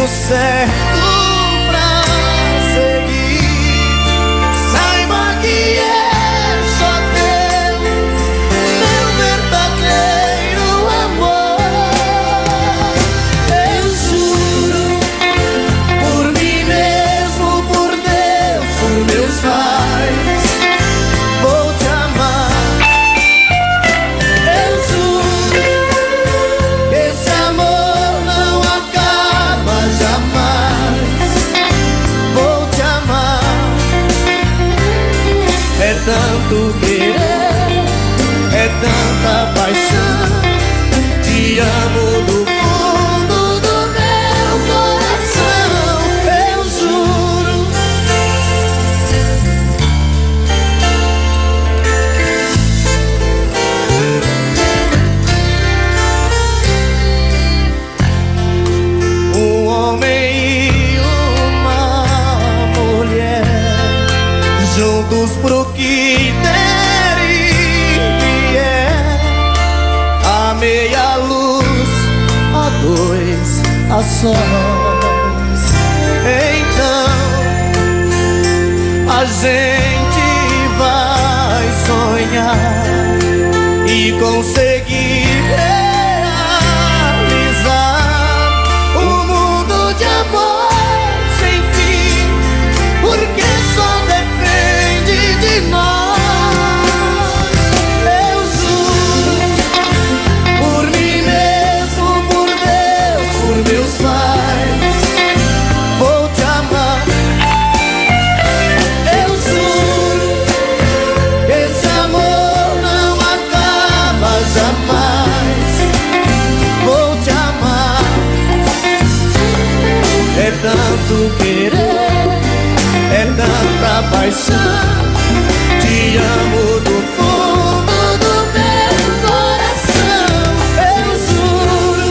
caminho certo pra seguir. Saiba que é só teu, meu verdadeiro amor. Eu juro, por mim mesmo, por Deus, por meus pais, vou te amar. Eu juro que esse amor não acaba jamais. Vou te amar. É tanto querer, é tanta paixão. Te amo do fundo do meu coração. Eu juro. Um homem e uma mulher, juntos pro que der e vier, a meia luz, a dois, a sós. Então a gente vai sonhar e conseguir realizar um mundo de amor sem fim, porque só depende de nós. Eu juro, por mim mesmo, por Deus, por meus pais, vou te amar. Eu juro que esse amor não acaba jamais. Vou te amar. É tanto querer, é tanta paixão. Te amo do fundo do meu coração. Eu juro.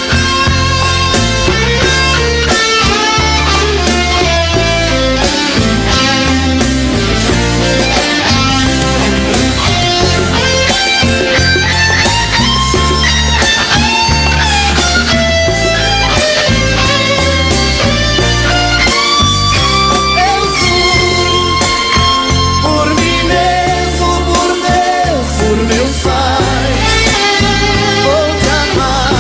Eu juro, por mim mesmo, por Deus, por meus pais, vou te amar.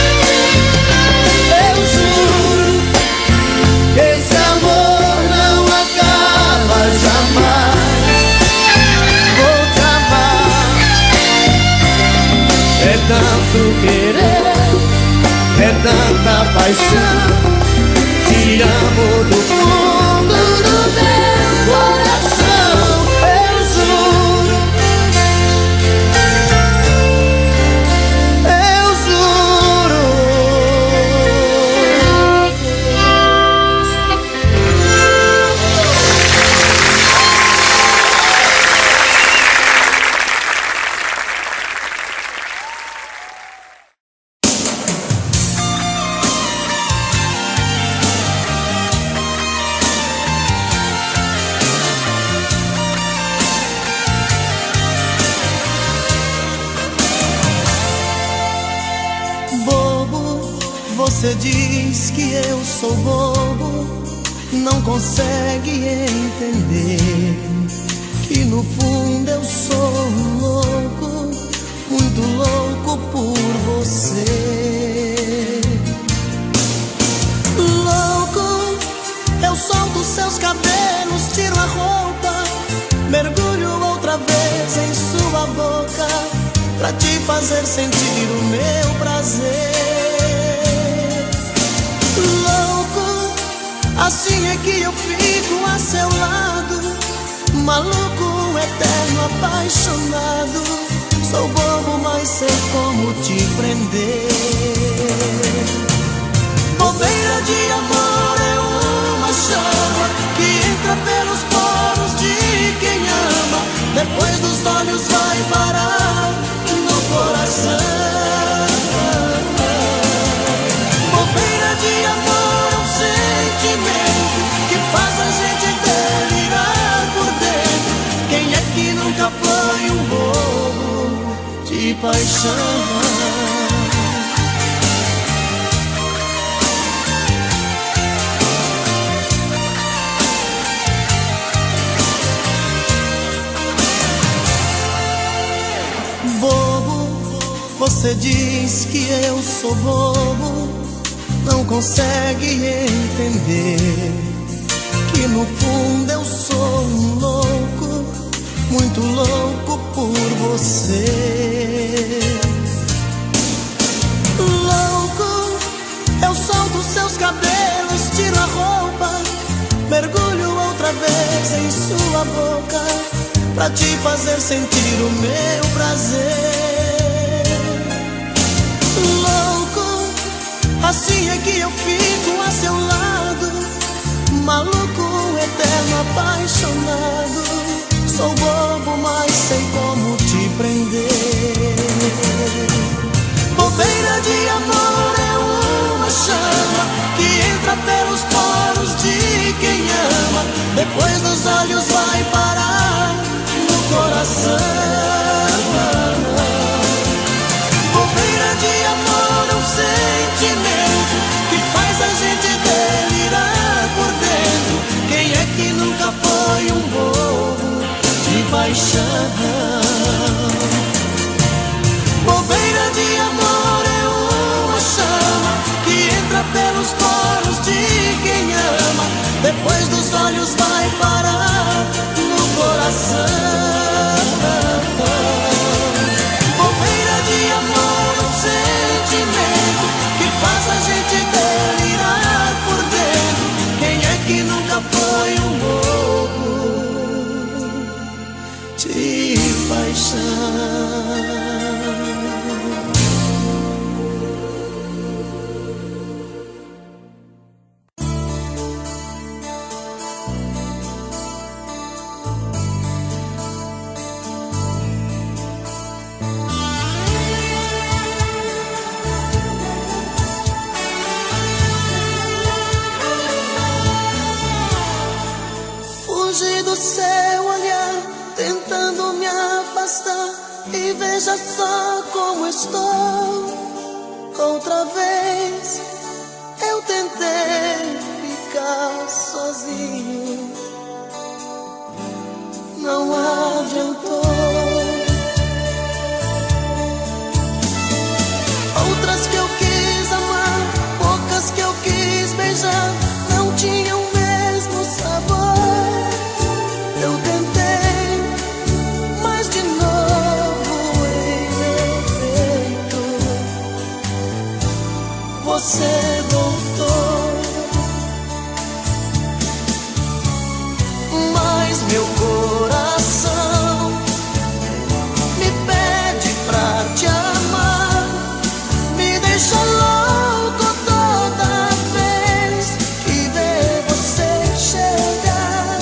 Eu juro que esse amor não acaba jamais. Vou te amar. É tanto querer, é tanta paixão. Te amo do fundo do meu coração. Eu juro. Eu juro. Bobo, você diz que eu sou bobo, não consegue entender que no fundo eu sou louco, muito louco por você. Louco, eu solto seus cabelos, tiro a roupa, mergulho outra vez em sua boca, pra te fazer sentir o meu prazer. Louco, assim é que eu fico a seu lado, maluco, eterno, apaixonado. Sou bobo, mas sei como te prender. Bobeira de amor é uma chama que entra pelos poros de quem ama, depois dos olhos vai parar no coração. Bobeira de amor é um sentimento que faz a gente delirar por dentro. Quem é que nunca foi um bobo de paixão? Você diz que eu sou bobo, não consegue entender que no fundo eu sou um louco, muito louco por você. Louco, eu solto seus cabelos, tiro a roupa, mergulho outra vez em sua boca, pra te fazer sentir o meu prazer. Louco, assim é que eu fico a seu lado, maluco, eterno, apaixonado. Sou bobo, mas sei como te prender. Bobeira de amor é uma chama que entra pelos poros de quem ama, depois dos olhos vai parar no coração. Bobeira de amor é um sentimento que faz a gente delirar por dentro. Quem é que nunca foi um bobo de paixão? Bobeira de amor é uma chama que entra pelos poros de quem ama, depois dos olhos vai parar no coração. Bobeira de amor é um sentimento que faz a gente delirar por dentro. Quem é que nunca foi um bobo de paixão? Fugi do seu olhar, tentando me afastar, e veja só como estou. Outra vez eu tentei ficar sozinho, não adiantou. Outras que eu quis amar, poucas que eu quis beijar, não tinham o mesmo sabor. Eu tentei, mas de novo em meu peito você voltou. Mas meu coração me pede pra te amar, me deixa louco toda vez que vê você chegar.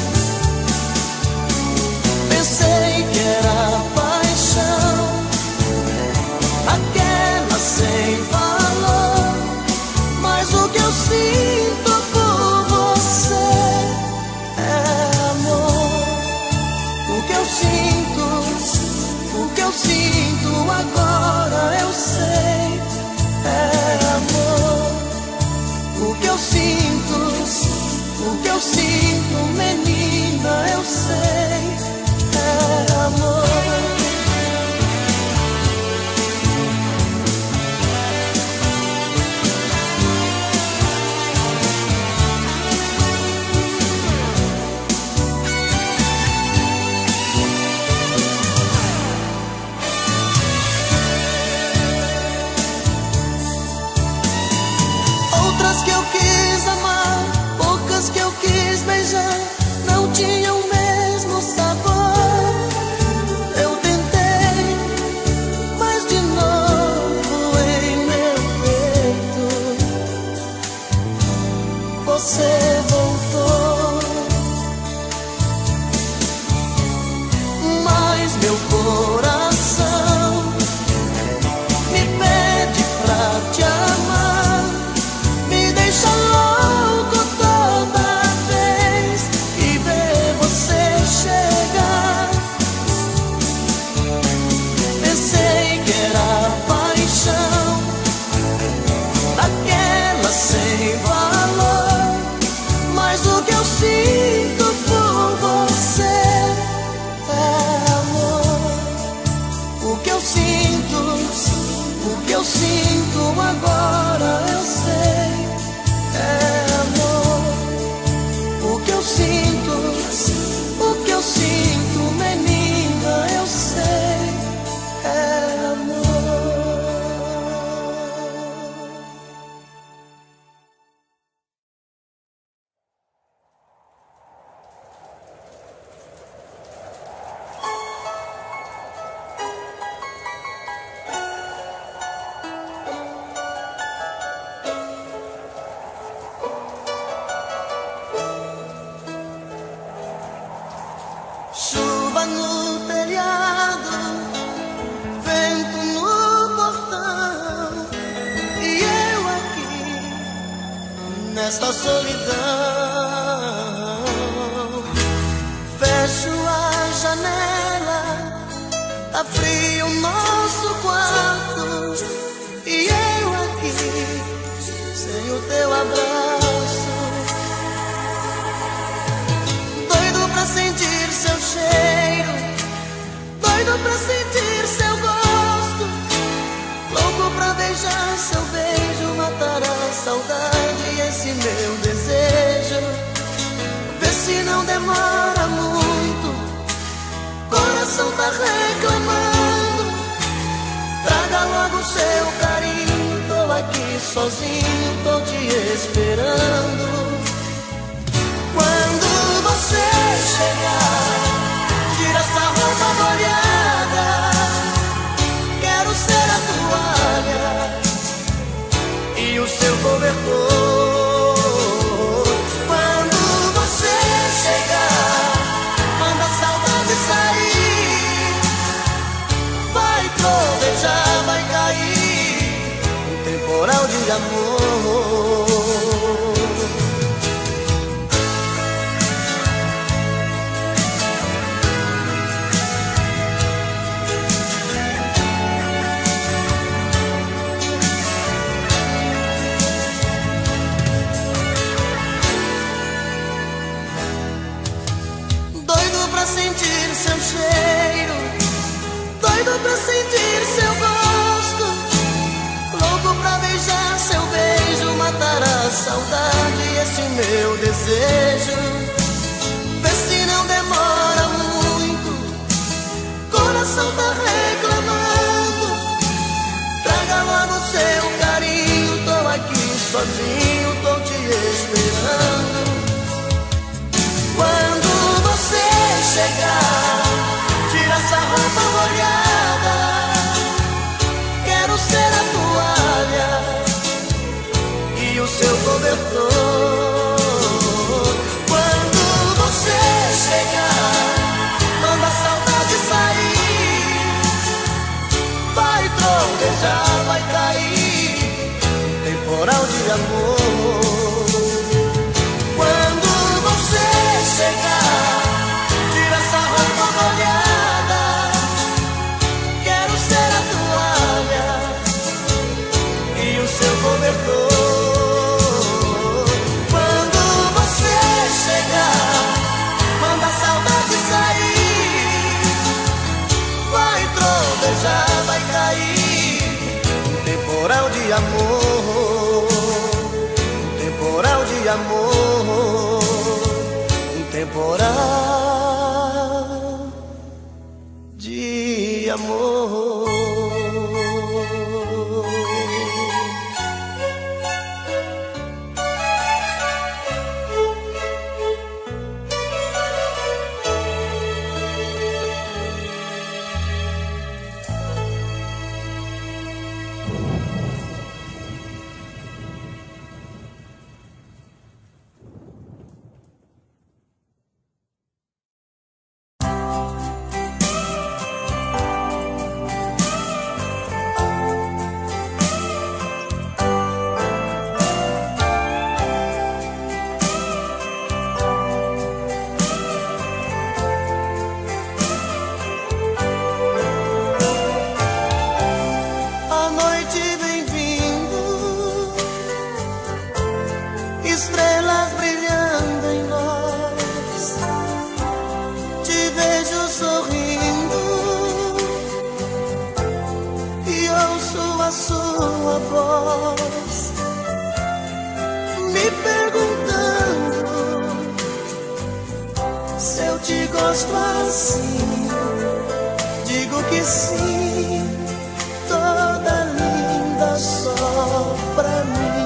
Pensei que era paixão, aquela sem valor, mas o nesta solidão. Fecho a janela, tá frio o nosso quarto, e eu aqui sem o teu abraço. Doido pra sentir seu cheiro, doido pra sentir seu gosto, louco pra beijar seu beijo, matar a saudade e esse meu desejo. Vê se não demora muito, coração tá reclamando. Traga logo seu carinho, tô aqui sozinho, tô te esperando. Quando você chegar, tira essa roupa molhada, quero ser a toalha e o seu cobertor. Quando você chegar, manda a saudade sair, vai trovejar, vai cair um temporal de amor. Sentir seu cheiro, doido pra sentir seu gosto, louco pra beijar seu beijo, matar a saudade e esse meu desejo. Vê se não demora muito, coração tá reclamando. Traga logo seu carinho, tô aqui sozinho, tô te esperando. Quando você chegar, tira essa roupa molhada, quero ser a toalha e o seu cobertor. Quando você chegar, manda a saudade sair, vai trovejar, vai cair um temporal de amor. Quando você chegar, tira essa roupa molhada, quero ser a toalha e o seu cobertor. Quando você chegar, manda a saudade sair, vai trovejar, vai cair um temporal de amor, um temporal de amor, um temporal de amor. Estrelas brilhando em nós, te vejo sorrindo e ouço a sua voz me perguntando se eu te gosto assim. Digo que sim, toda linda só pra mim.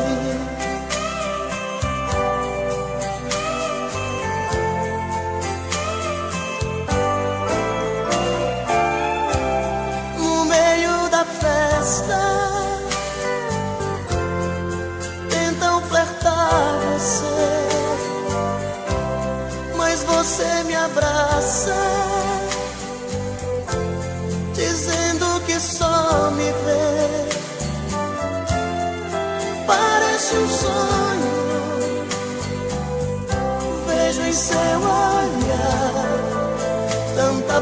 Tentam flertar você, mas você me abraça, dizendo que só me vê. Parece um sonho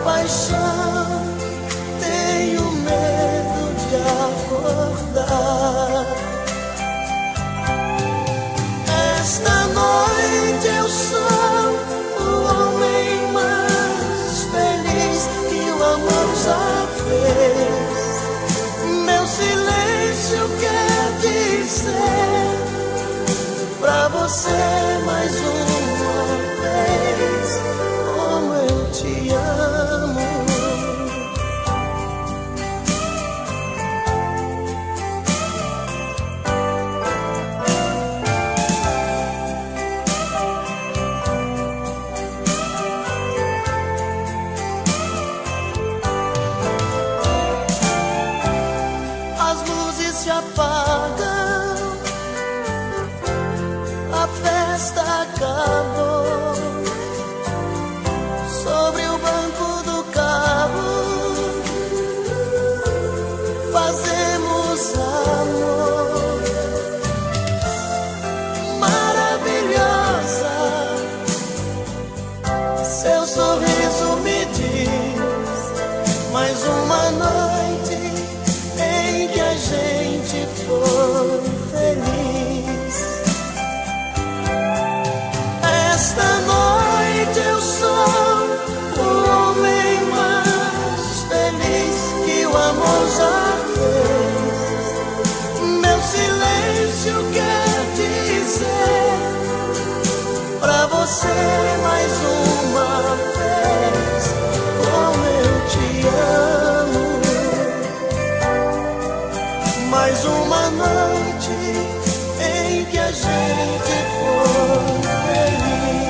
paixão, tenho medo de acordar. Esta noite eu sou o homem mais feliz que o amor já fez. Meu silêncio quer dizer pra você mais uma vez como eu te amo. As luzes se apagam, a festa acabou. Sobre o banco do carro fazemos amor. Maravilhosa, seu sorriso me diz mais uma noite em que a gente foi feliz. Esta noite eu sou o homem mais feliz que o amor já fez. Meu silêncio quer dizer pra você mais uma vez como eu te amo. Mais uma noite em que a gente foi feliz.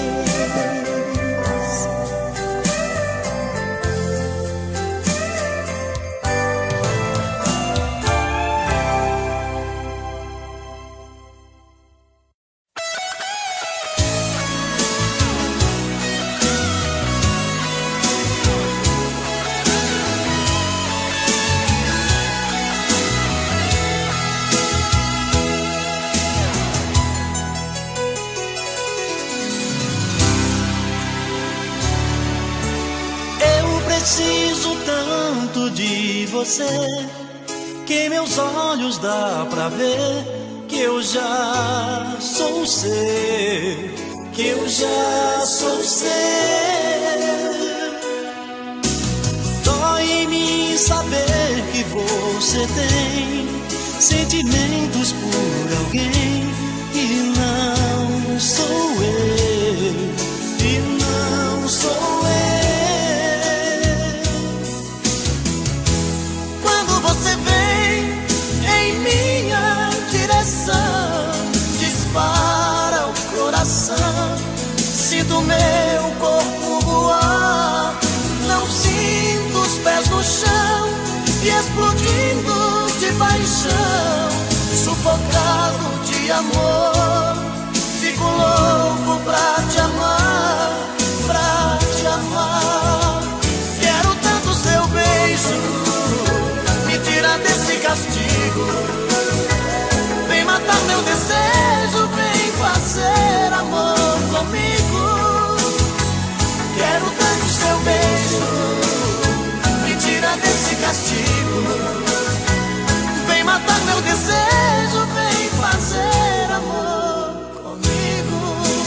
Preciso tanto de você que em meus olhos dá pra ver que eu já sou seu, que eu já sou seu. Dói em mim saber que você tem sentimentos por alguém e não sou eu, e não sou eu. Dispara o coração, sinto meu corpo voar. Não sinto os pés no chão e explodindo de paixão, sufocado de amor. Fico louco pra te amar, pra te amar. Quero tanto seu beijo, me tira desse castigo. Vem matar meu desejo, vem fazer amor comigo. Quero tanto seu beijo, me tira desse castigo. Vem matar meu desejo, vem fazer amor comigo.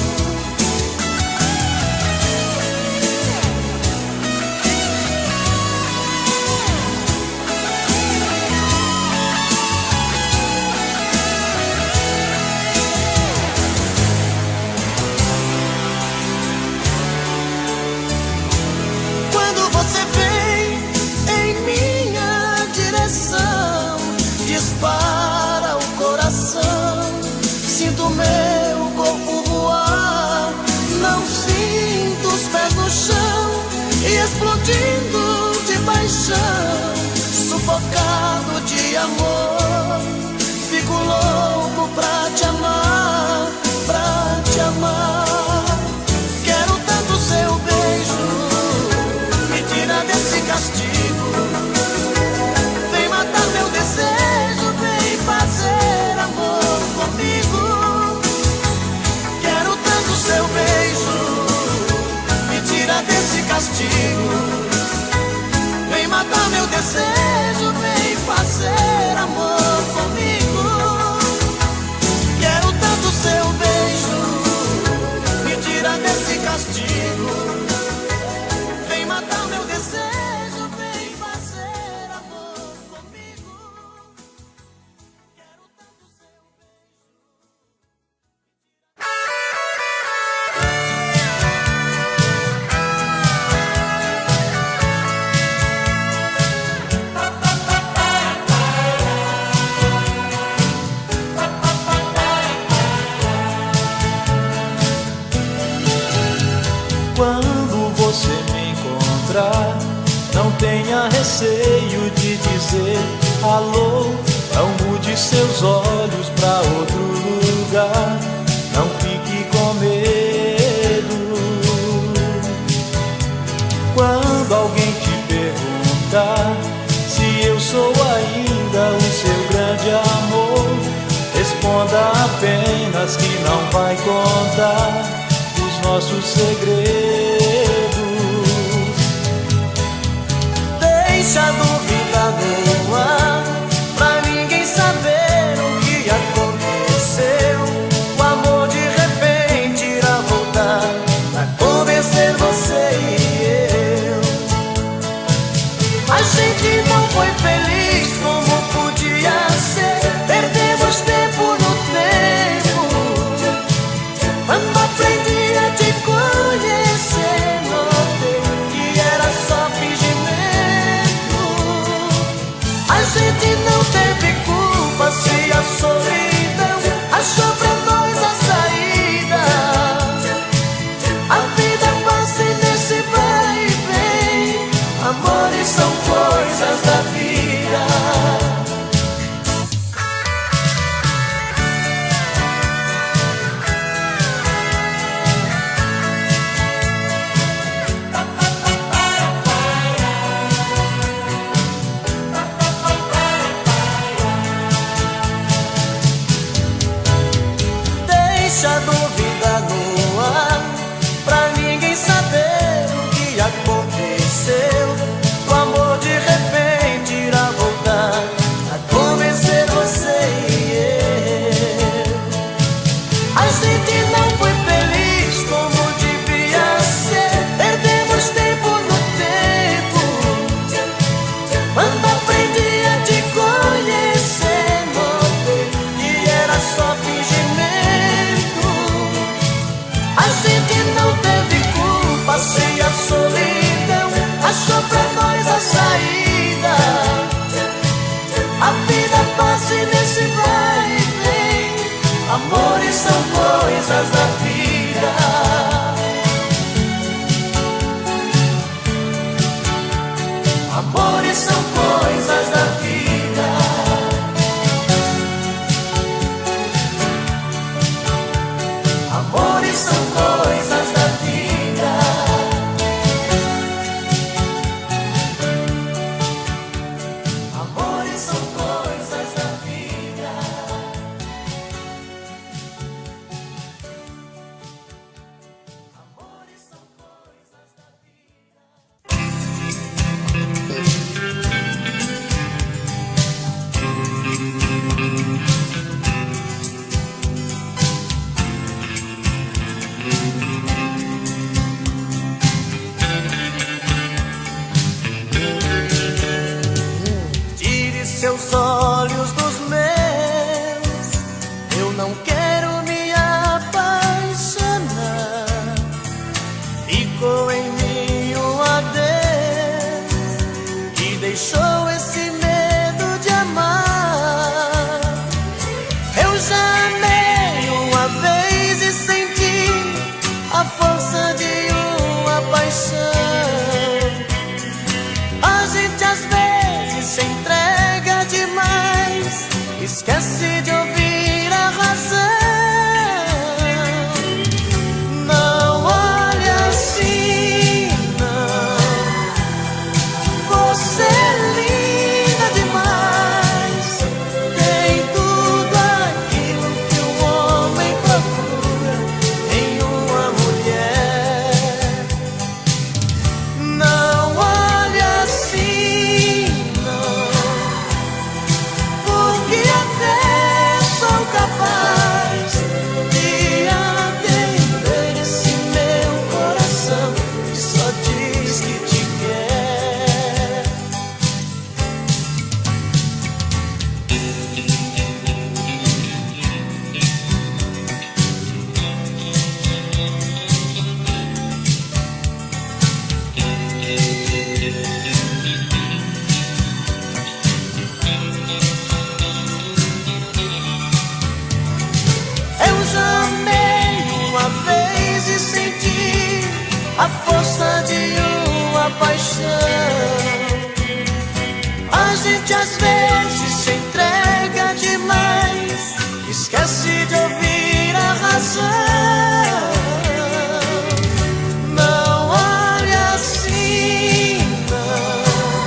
Dispara o coração, sinto meu corpo voar. Não sinto os pés no chão e explodindo de paixão, sufocado de amor. Fico louco pra te amar, pra te amar. Quero tanto seu beijo, me tira desse castigo. Vem matar meu desejo, vem fazer amor comigo. Quero tanto seu beijo, me tira desse castigo. desejo, vem fazer amor comigo. Quero tanto seu beijo, me tira desse castigo. Vem matar meu desejo, vem fazer amor comigo. Quero tanto seu Quando você me encontrar, não tenha receio de dizer alô. Não mude seus olhos pra outro lugar, não fique com medo. Quando alguém te perguntar se eu sou ainda o seu grande amor, responda apenas que não vai contar nossos segredos. Deixa a dúvida no ar, pra ninguém saber o que aconteceu. O amor de repente irá voltar pra convencer você e eu. A gente não foi feliz como podia ser. Perdemos tempo no tempo. Quando aprendi a te conhecer, notei que era só fingimento. A gente não teve culpa se a solidão achou pra nós a saída. A vida passa nesse vai e vem. Amores são coisas da vida. Deixa a dúvida no ar, pra ninguém saber o que aconteceu. O amor de repente irá voltar a convencer você e eu. A gente não foi feliz como devia ser. Perdemos tempo no tempo. Quando aprendi a te conhecer, notei que era só fingimento. A gente não teve culpa se a solidão achou pra nós a saída. A vida passa nesse vai e vem. Amores são coisas da vida. Amores são coisas da vida. Amores são coisas da vida. Amores são coisas da vida. Amores são coisas da Tire seus olhos dos meus, eu não quero me apaixonar. Ficou em mim um adeus e deixou esse medo de amar. Eu já amei uma vez e senti a força de uma paixão. A gente às vezes se entrega demais a força de uma paixão. A gente às vezes se entrega demais, esquece de ouvir a razão. Não olhe assim, não.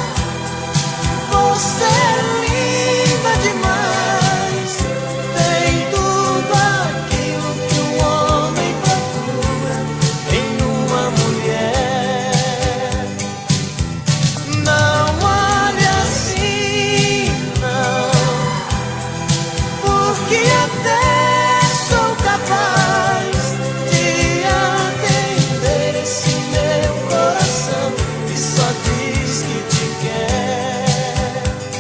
Você é linda demais, tem tudo aquilo que um homem procura em uma mulher. Não olhe assim, não, porque até sou capaz de atender esse meu coração que só diz que te quer.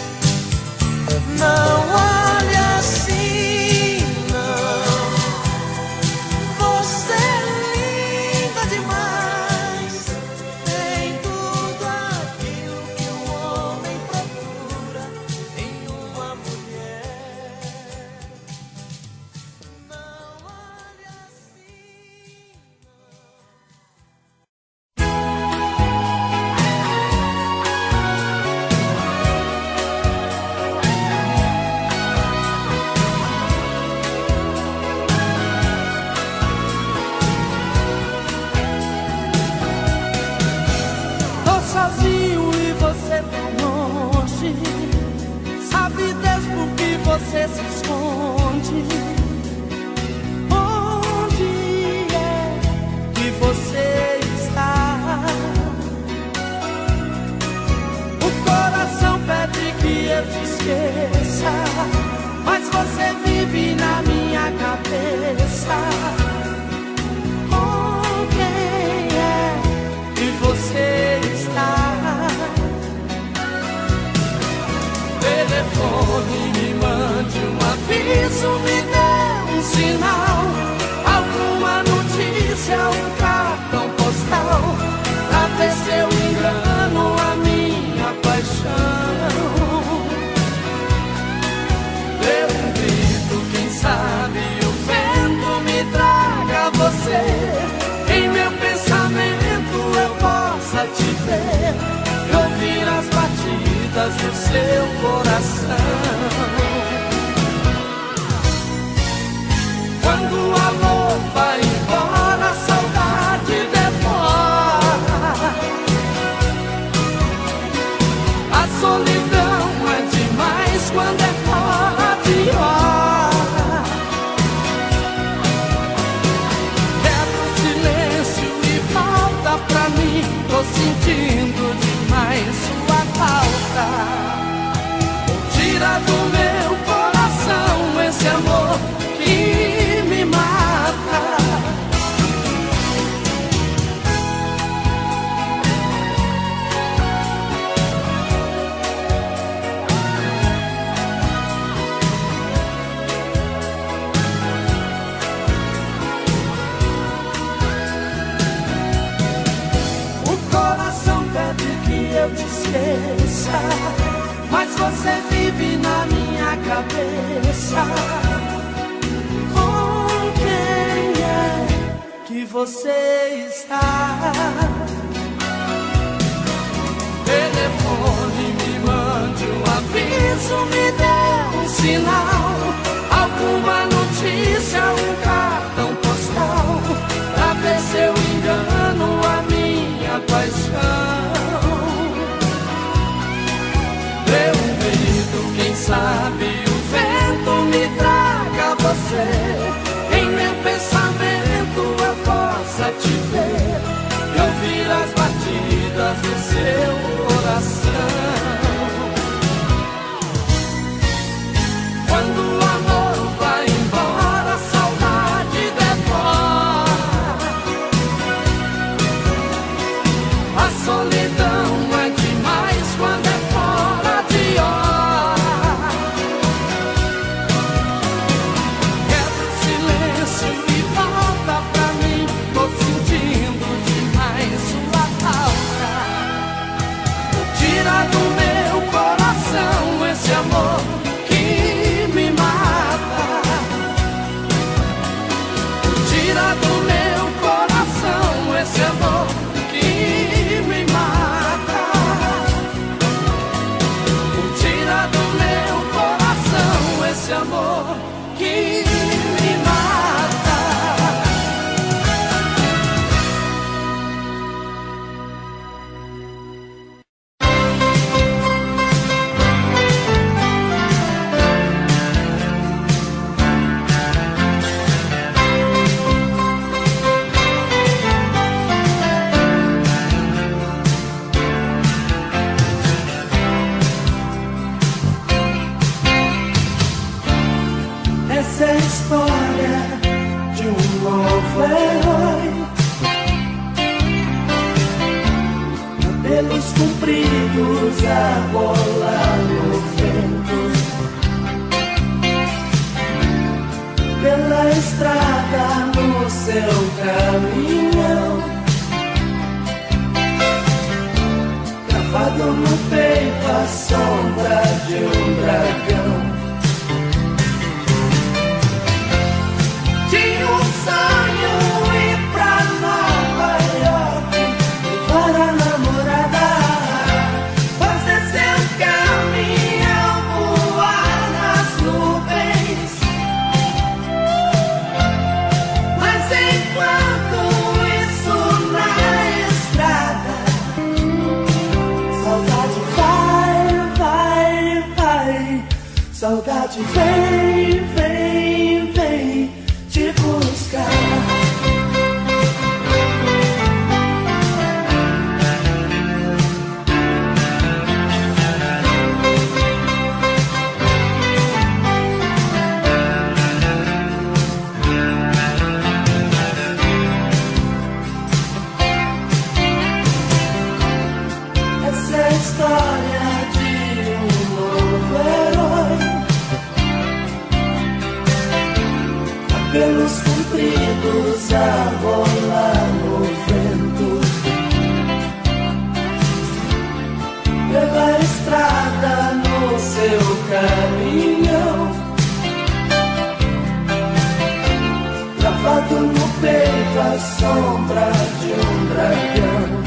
Não olhe assim, não. Você é linda demais, tem tudo aquilo que um homem procura em uma mulher. Não olhe assim, Tô sozinho e você tão longe. Sabe Deus por que você se esconde? Onde é que você está? O coração pede que eu te esqueça, mas você vive na minha cabeça. Com quem é que você está? Telefone, me mande um aviso, me dê um sinal, alguma notícia, um cartão postal, pra ver se eu engano a minha paixão. Dê um grito, quem sabe o vento me traga você, em meu pensamento eu possa te ver e ouvir as batidas do seu coração. Quando o amor vai embora, a saudade devora. A solidão é demais quando é fora de hora. Quebra o silêncio e volta pra mim, tô sentindo demais sua falta. Tira do meu coração esse amor que me mata. O coração pede que eu te esqueça, mas você vive na minha cabeça. Com quem é que você está? Telefone, me mande um aviso, me dê um sinal, alguma notícia, um cartão postal, pra ver se eu engano a minha paixão. Dê um grito, quem sabe o vento me traga você, em meu pensamento eu possa te ver e ouvir as batidas do seu coração. Quando o amor vai embora, a saudade devora. A solidão é demais quando é fora de hora. amor que me mata. Essa é a história de um novo herói, cabelos compridos a rolar no vento, pela estrada no seu caminhão, gravado no peito a sombra de um dragão. Tinha um sonho ir pra Nova York, Levar a namorada, fazer seu caminhão voar nas nuvens. Mas enquanto isso na estrada, saudade vai, vai, vai. Saudade vem, vem, vem te buscar. Essa é a história de um novo herói, cabelos compridos a rolar no vento, pela estrada no seu caminhão, gravado no peito a sombra de um dragão.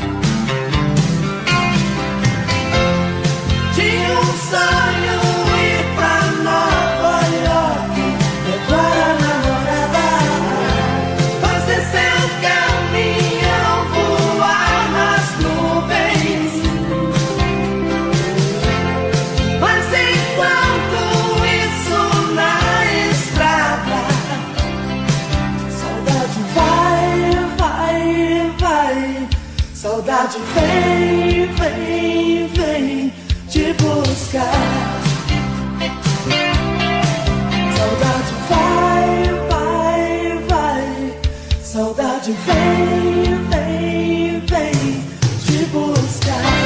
tinha um sonho ir pra Nova York, Levar a namorada, fazer seu caminhão voar nas nuvens. Mas enquanto isso na estrada, saudade vai, vai, vai. Saudade vem, vem, vem te buscar. Saudade vai, vai, vai. Saudade vem, vem, vem te buscar.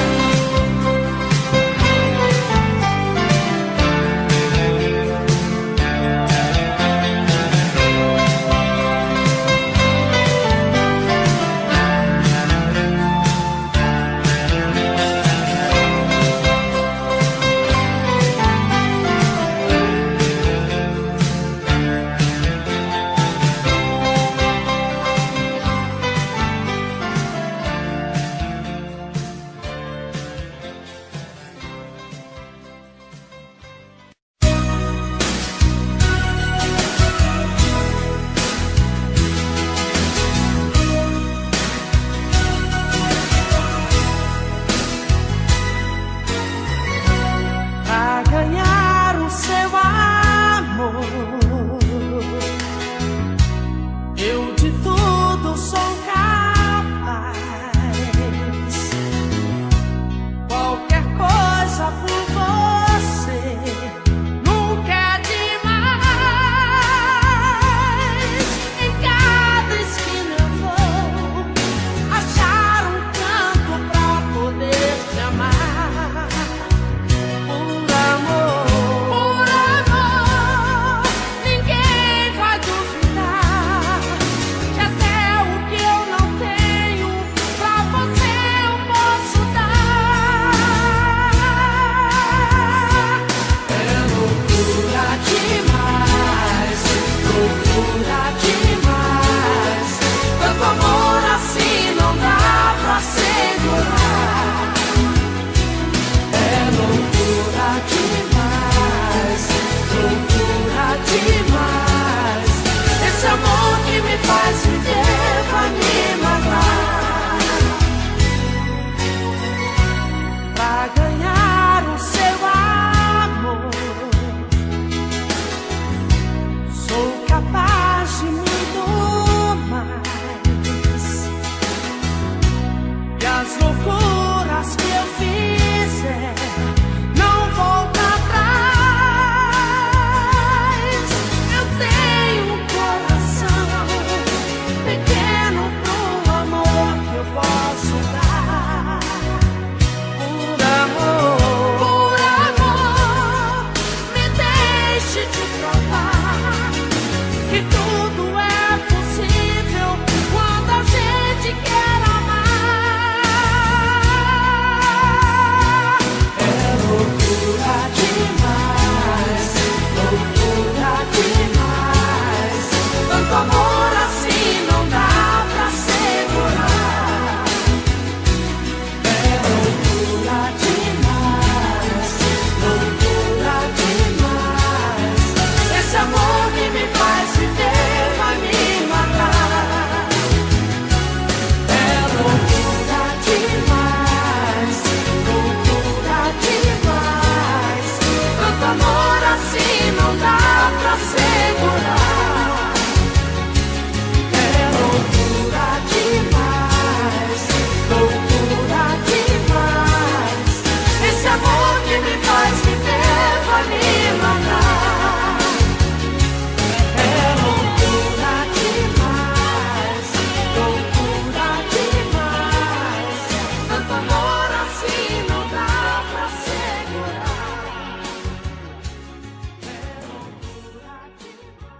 assim não dá pra segurar. É loucura demais, loucura demais. Esse amor que me faz viver vai me matar. É loucura demais, loucura demais. Tanto amor assim não dá pra segurar. É loucura demais.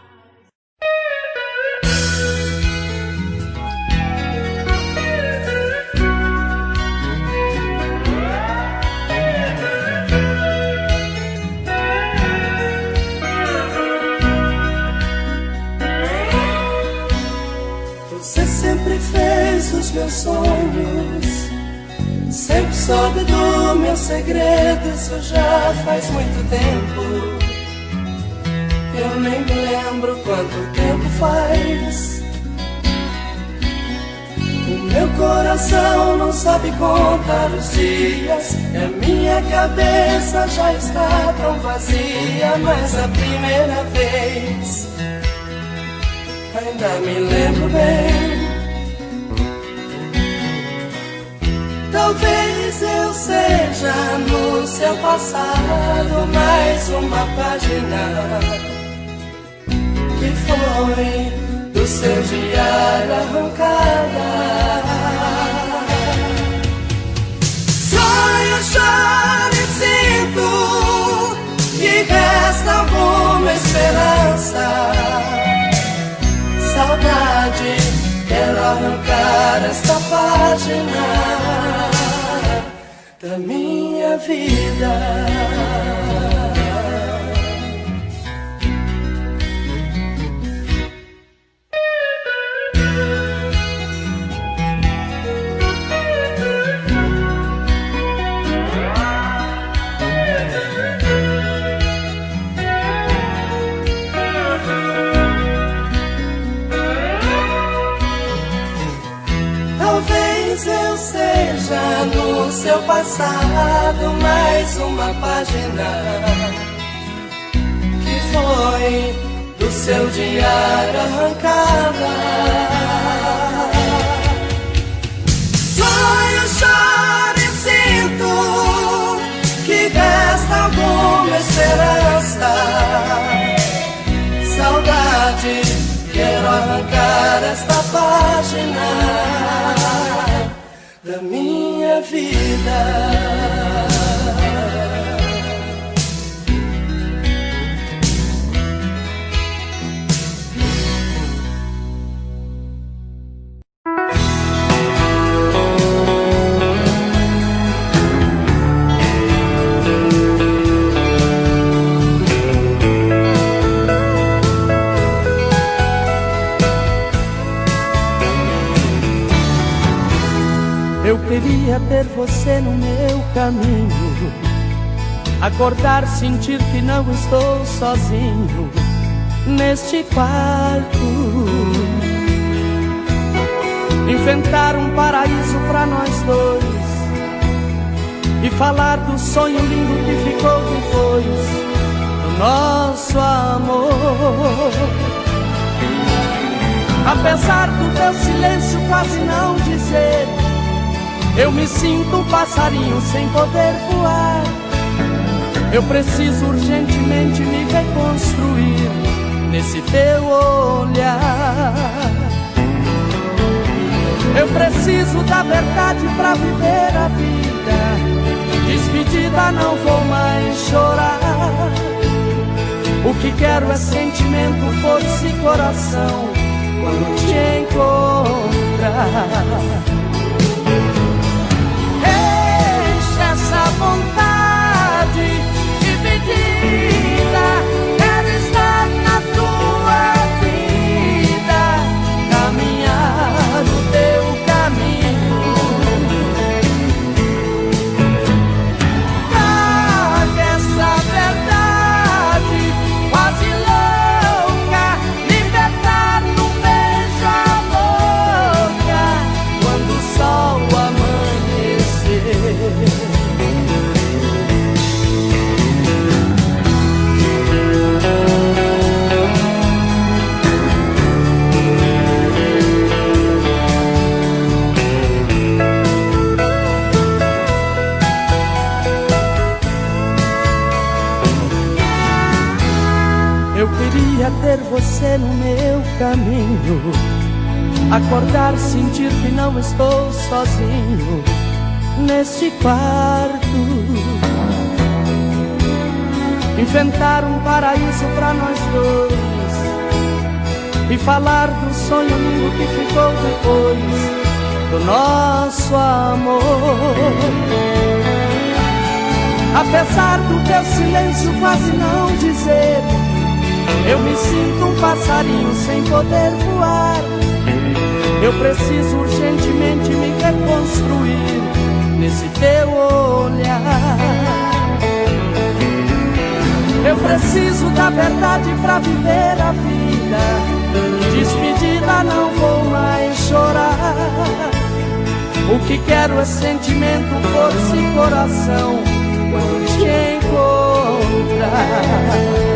Você sempre fez os meus sonhos, sempre soube do meu segredo. Isso já faz muito tempo. Eu nem me lembro quanto tempo faz. O meu coração não sabe contar os dias, e a minha cabeça já está tão vazia. Mas a primeira vez ainda me lembro bem. Talvez eu seja no seu passado mais uma página que foi do seu diário arrancada. Sonho, choro e sinto que resta alguma esperança. Saudade, quero arrancar esta página da minha vida. Talvez eu seja no seu passado mais uma página que foi do seu diário arrancada. Sonho, choro e sinto que resta alguma esperança. Saudade, quero arrancar esta página da minha vida. Eu queria ter você no meu caminho, acordar, sentir que não estou sozinho neste quarto, inventar um paraíso pra nós dois e falar do sonho lindo que ficou depois do nosso amor. Apesar do teu silêncio quase não dizer, eu me sinto um passarinho sem poder voar. Eu preciso urgentemente me reconstruir nesse teu olhar. Eu preciso da verdade pra viver a vida. Despedida, não vou mais chorar. O que quero é sentimento, força e coração quando te encontrar. Essa vontade dividida, quero estar na tua vida, caminhar no teu caminho. Traga essa verdade quase louca, libertar num beijo a boca, quando Eu queria ter você no meu caminho, acordar, sentir que não estou sozinho neste quarto, inventar um paraíso pra nós dois e falar do sonho lindo que ficou depois do nosso amor. Apesar do teu silêncio quase não dizer, eu me sinto um passarinho sem poder voar. Eu preciso urgentemente me reconstruir nesse teu olhar. Eu preciso da verdade pra viver a vida. Despedida, não vou mais chorar. O que quero é sentimento, força e coração quando te encontrar.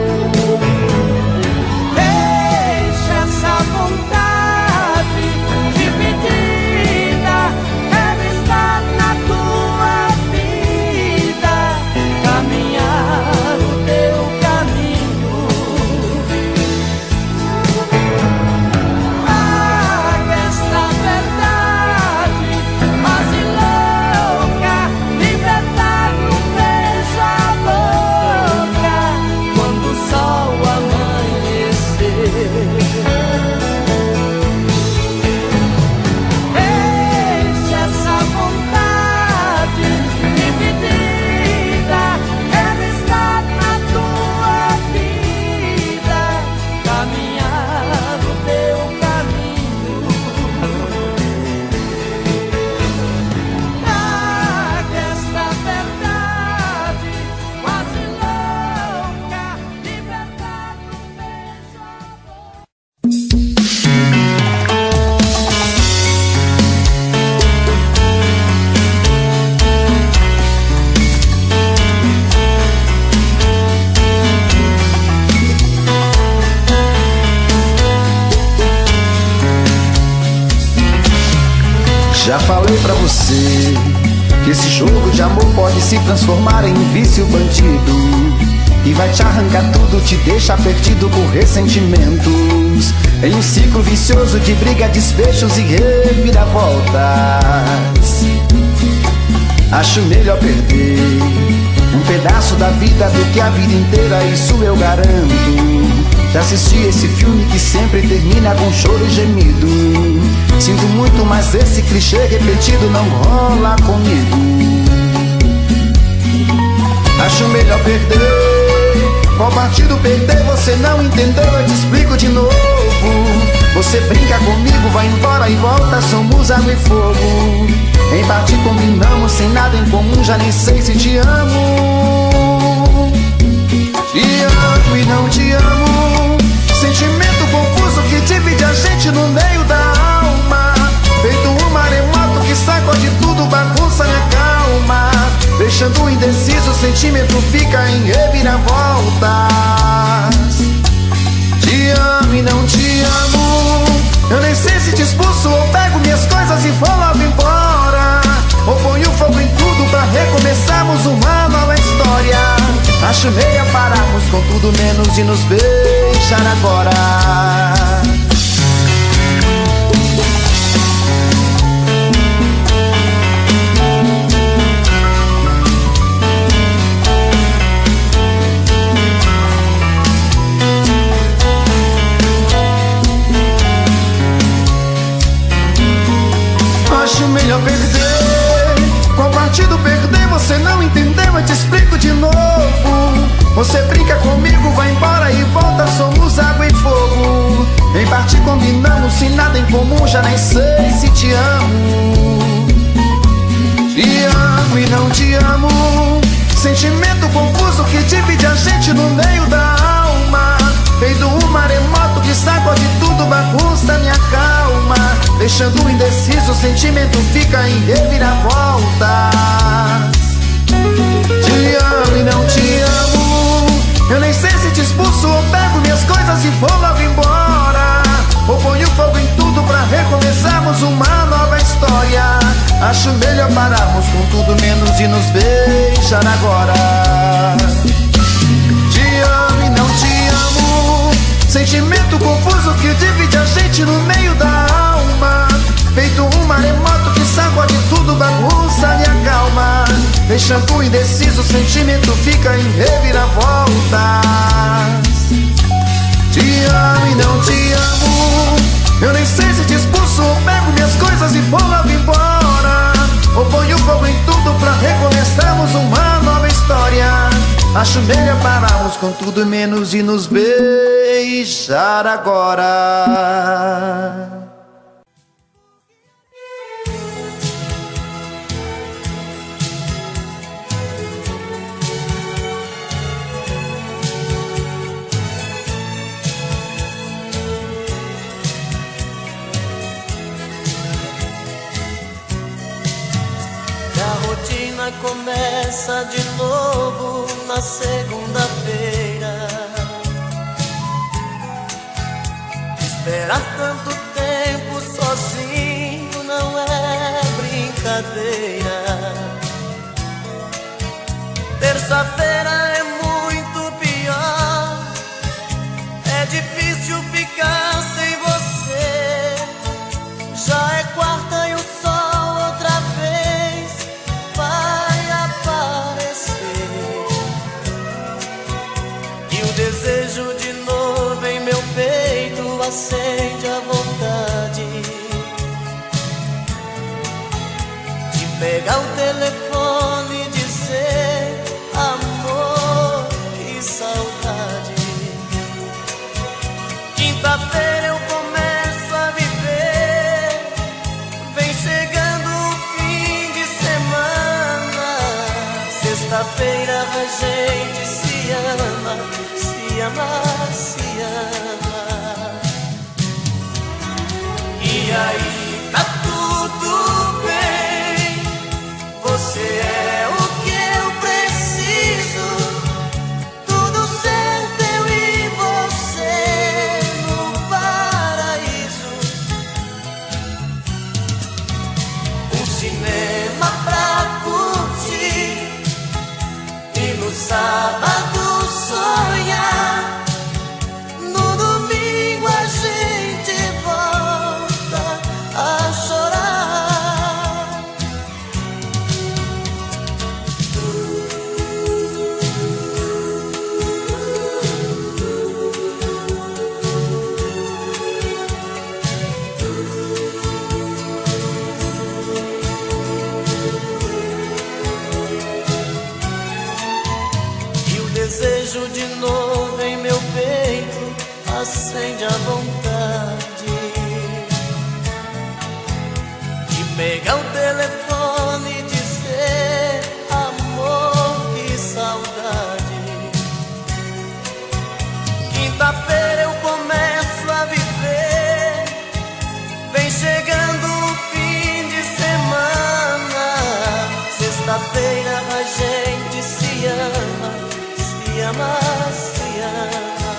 Deixa essa vontade dividida, quero estar na tua vida, caminhar o teu caminho. Traga esta verdade, mas e louca, libertar num beijo a boca, quando o sol amanhecer. Deixa essa vontade dividida, quero estar na tua vida, caminhar o teu caminho. Traga esta verdade, quase louca, libertar num beijo a boca. Já falei pra você que esse jogo de amor pode se transformar em um vício bandido e vai te arrancar tudo, te deixar perdido por ressentimentos, em um ciclo vicioso de briga, desfechos e reviravoltas. Acho melhor perder um pedaço da vida do que a vida inteira, isso eu garanto. Já assisti esse filme que sempre termina com choro e gemido. Sinto muito, mas esse clichê repetido não rola comigo. Acho melhor perder. Qual partido perder? Você não entendeu, eu te explico de novo. Você brinca comigo, vai embora e volta, somos água e fogo. Em parte combinamos, sem nada em comum, já nem sei se te amo. Te amo e não te amo, sentimento confuso que divide a gente no meio da alma. Feito um maremoto que sacode tudo, bagunça minha calma. Deixando indeciso, o sentimento fica em reviravoltas. Te amo e não te amo, eu nem sei se te expulso ou pego minhas coisas e vou logo embora, ou ponho fogo em tudo pra recomeçarmos uma nova história. Acho meia pararmos com tudo menos de nos beijar agora. Acho melhor perder. Qual partido perder? Você não entendeu, eu te explico de novo. Você brinca comigo, vai embora e volta, somos água e fogo. Em parte combinamos, sem nada em comum, já nem sei se te amo. Te amo e não te amo, sentimento confuso que divide a gente no meio da alma. Feito um maremoto que sacode tudo, bagunça minha calma. Deixando indeciso, o sentimento fica em reviravoltas. Te amo e não te amo, eu nem sei se te expulso ou pego minhas coisas e vou logo embora, ou ponho fogo em tudo pra recomeçarmos uma nova história. Acho melhor pararmos com tudo menos de nos beijar agora. Te amo e não te amo, sente no meio da alma, feito um maremoto que sacode tudo, bagunça e acalma. Deixando indeciso, o sentimento fica em reviravoltas. Te amo e não te amo, eu nem sei se te expulso ou pego minhas coisas e vou logo embora, ou ponho fogo em tudo pra recomeçarmos uma nova história. Acho melhor pararmos com tudo menos de nos beijar agora. Começa de novo na segunda-feira. Esperar tanto tempo sozinho não é brincadeira. Terça-feira é muito pior, é difícil ficar sem você. Já é quarta e o sol outra vez vai aparecer, e o desejo de novo em meu peito acende a vontade de pegar o telefone e dizer: amor, que saudade. Quinta-feira eu começo a viver, vem chegando o fim de semana. Sexta-feira a gente se ama, se ama, se ama. E aí tá tudo bem, você é o que eu preciso, tudo certo eu e você no paraíso. Um cinema pra curtir e no sábado sonhar, no domingo a gente volta a chorar. E o desejo de novo em meu peito acende a vontade de pegar o telefone e dizer: amor, que saudade. Quinta-feira eu começo a viver, vem chegando o fim de semana. Sexta-feira a gente se ama, se ama, se ama.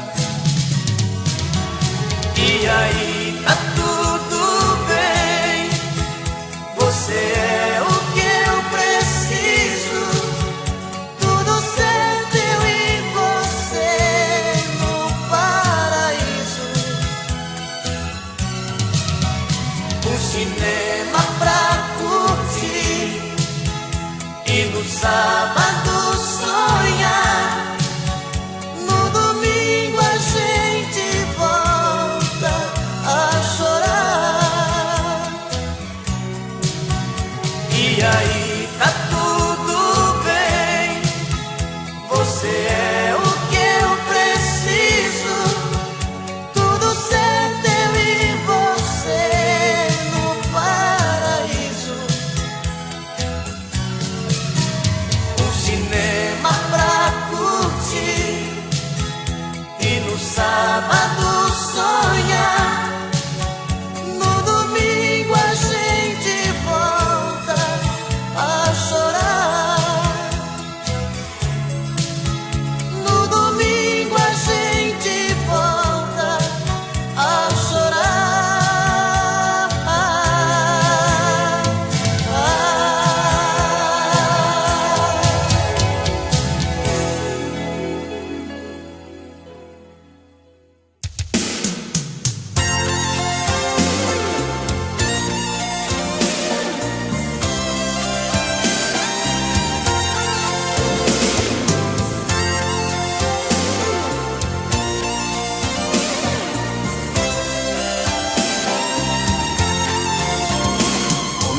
E aí tá tudo bem, você é o que eu preciso, tudo certo eu e você no paraíso. Um cinema pra curtir e no sábado sonhar, no domingo a gente volta a chorar. E aí tá tudo bem, você é o que eu preciso, tudo certo eu e você no paraíso. Um cinema pra curtir e no sábado sonhar, no domingo a gente volta a chorar. No domingo a gente volta a chorar.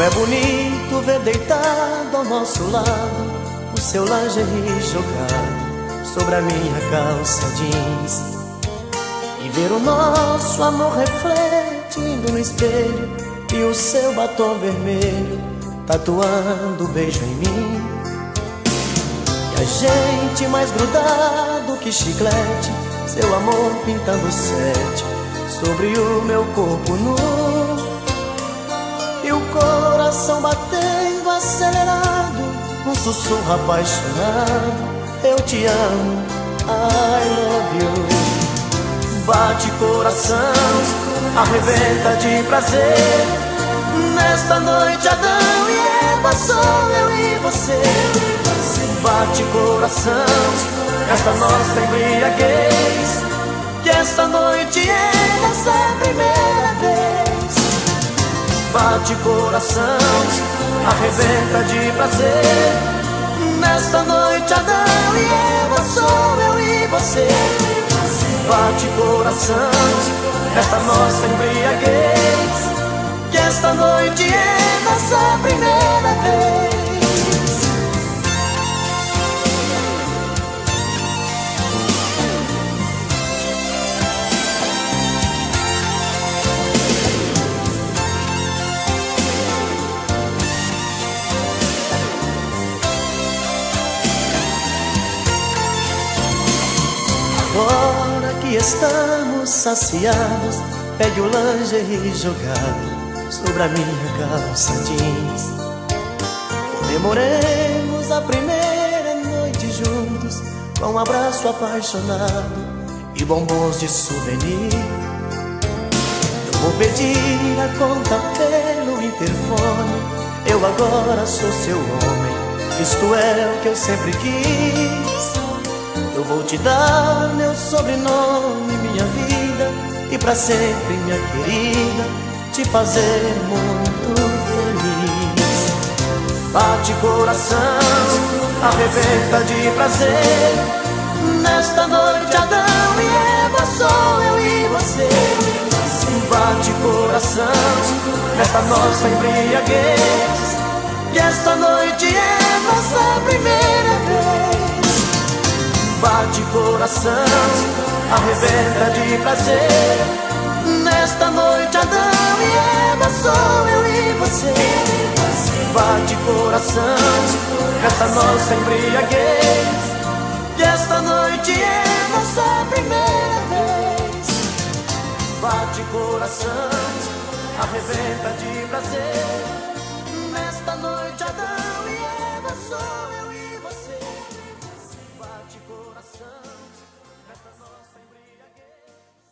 Como é bonito ver deitado ao nosso lado o seu lingerie jogado sobre a minha calça jeans, e ver o nosso amor refletindo no espelho e o seu batom vermelho tatuando um beijo em mim. E a gente mais grudado que chiclete, seu amor pintando sete sobre o meu corpo nu, e o coração batendo acelerado, um sussurro apaixonado: eu te amo, I love you. Bate coração, arrebenta de prazer, nesta noite Adão e Eva, sou eu e você. Bate coração, esta nossa embriaguez, que esta noite é nossa primeira vez. Bate coração, arrebenta de prazer, nesta noite Adão e Eva, sou eu e você. Bate coração, esta nossa embriaguez, que esta noite é nossa primeira vez. Agora que estamos saciados, pegue o lingerie jogado sobre a minha calça jeans. Comemoremos a primeira noite juntos, com um abraço apaixonado e bombons de souvenir. Eu vou pedir a conta pelo interfone, eu agora sou seu homem, isto é o que eu sempre quis. Eu vou te dar meu sobrenome, minha vida, e pra sempre, minha querida, te fazer muito feliz. Bate coração, arrebenta de prazer, nesta noite Adão e Eva, sou eu e você. Bate coração, nesta nossa embriaguez, que esta noite é nossa primeira vez. Bate coração, arrebenta de prazer, nesta noite Adão e Eva, sou eu e você. Bate coração, esta nossa embriaguez, que esta noite é nossa primeira vez. Bate coração, arrebenta de prazer, nesta noite Adão e Eva, sou eu e você. Bate coração, esta nossa embriaguez.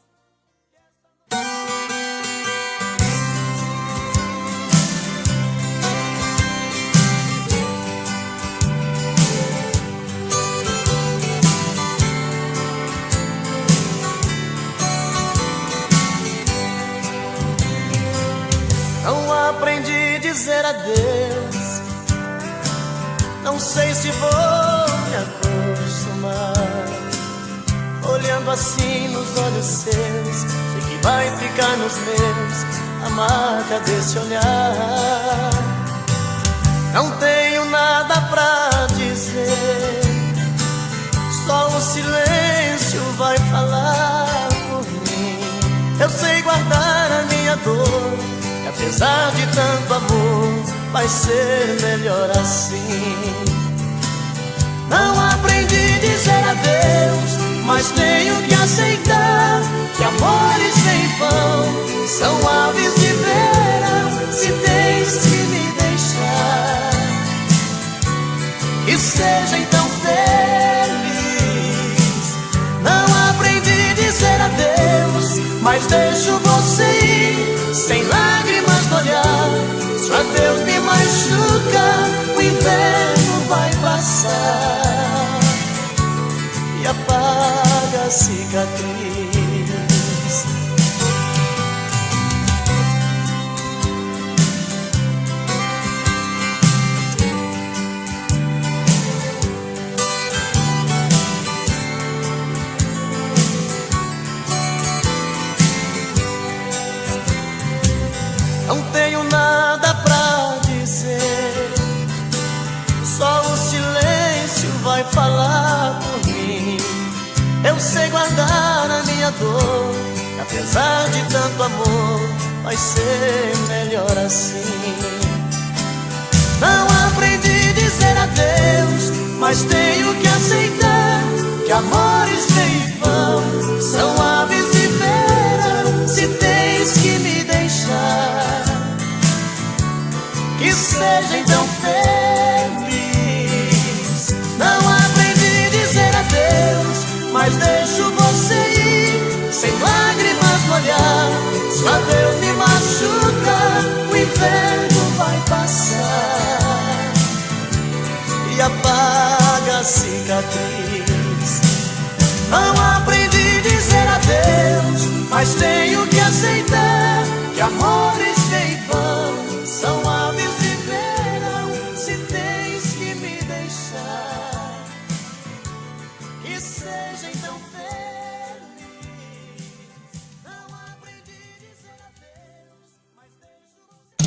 Não aprendi a dizer adeus, não sei se vou me acostumar. Olhando assim nos olhos seus, sei que vai ficar nos meus a marca desse olhar. Não tenho nada pra dizer, só o silêncio vai falar por mim. Eu sei guardar a minha dor, e apesar de tanto amor, vai ser melhor assim. Não aprendi a dizer adeus, mas tenho que aceitar que amores sem vão são aves de verão. Se tens que me deixar, que seja então feliz. Não aprendi a dizer adeus, mas deixo você ir sem lágrimas no olhar. Se o adeus me machuca, o inverno vai passar e apaga a cicatriz. Não tenho nada pra Eu sei guardar a minha dor, apesar de tanto amor, vai ser melhor assim. Não aprendi a dizer adeus, mas tenho que aceitar que amores vêm e vão, são aves de feira, se tens que me deixar, que seja então feliz. Não aprendi a dizer adeus, mas deixo você ir, sem lágrimas no olhar. Se o adeus me machuca, o inverno vai passar e apaga a cicatriz. Não aprendi a dizer adeus, mas tenho que aceitar que amores vêm e vão, são aves de verão, se tens que me deixar, que seja então feliz. Não aprendi a dizer adeus, mas deixo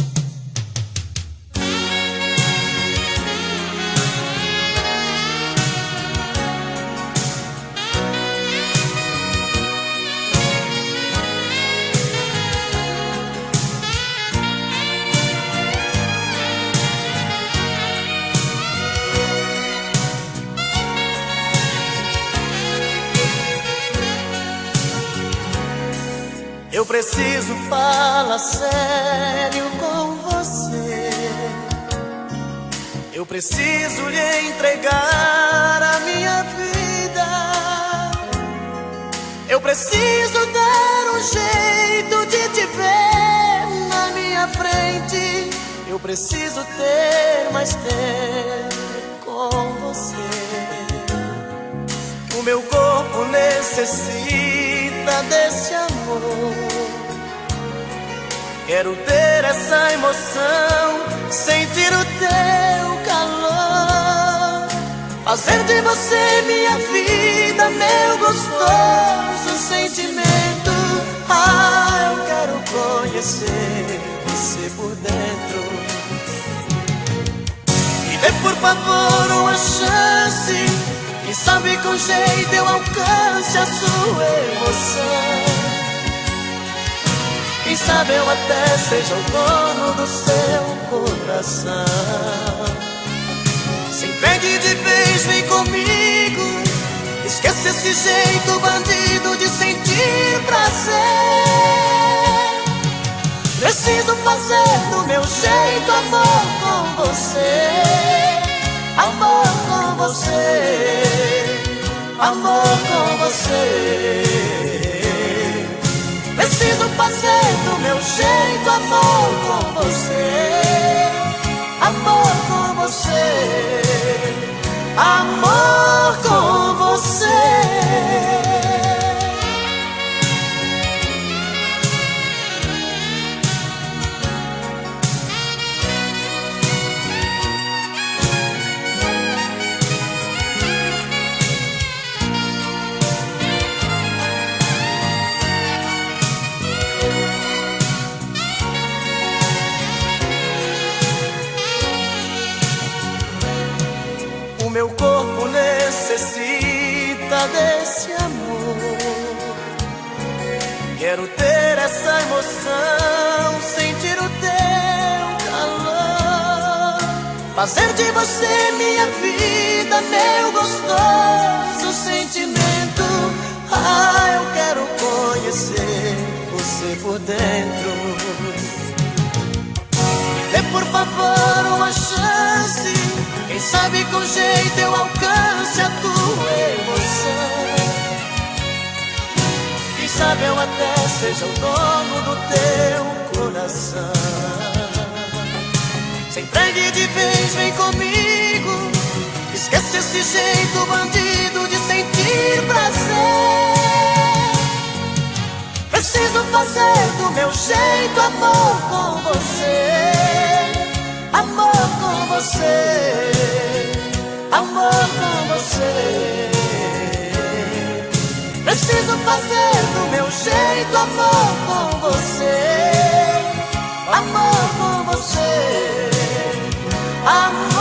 Eu preciso falar sério com você. Eu preciso lhe entregar a minha vida. Eu preciso dar um jeito de te ver na minha frente. Eu preciso ter mais tempo com você. O meu corpo necessita desse amor. Quero ter essa emoção, sentir o teu calor, fazer de você minha vida, meu gostoso sentimento. Ah, eu quero conhecer você por dentro. Me dê por favor uma chance, quem sabe com jeito eu alcance a sua emoção. Quem sabe eu até seja o dono do seu coração. Se entregue de vez, vem comigo, esqueça esse jeito bandido de sentir prazer. Preciso fazer do meu jeito amor com você, amor com você, amor com você. Preciso fazer do meu jeito amor com você, amor com você, amor com você. Meu corpo necessita desse amor. Quero ter essa emoção, sentir o teu calor, fazer de você minha vida, meu gostoso sentimento. Ah, eu quero conhecer você por dentro. Dê por favor uma chance, quem sabe com jeito eu alcance a tua emoção. Quem sabe eu até seja o dono do teu coração. Se entregue de vez, vem comigo, esquece esse jeito bandido de sentir prazer. Preciso fazer do meu jeito amor com você, amor com você, amor com você. Preciso fazer do meu jeito amor com você, amor com você, amor.